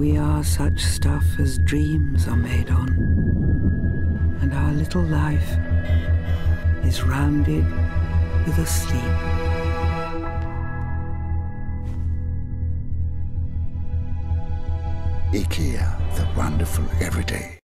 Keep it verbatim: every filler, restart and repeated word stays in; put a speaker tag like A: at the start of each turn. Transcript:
A: We are such stuff as dreams are made on, and our little life is rounded with a sleep.
B: Ikea, the wonderful everyday.